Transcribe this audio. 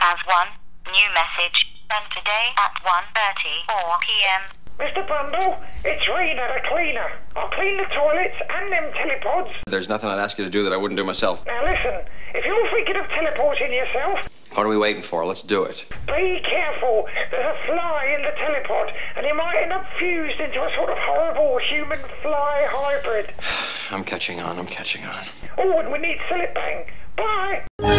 as one new message sent today at 1:34 p.m. Mr. Bundle, it's Rena the cleaner. I'll clean the toilets and them telepods. There's nothing I'd ask you to do that I wouldn't do myself. Now listen, if you're thinking of teleporting yourself, What are we waiting for? Let's do it. be careful. There's a fly in the telepod, and you might end up fused into a sort of horrible human-fly hybrid. I'm catching on. Oh, and we need Silly Bang. Bye.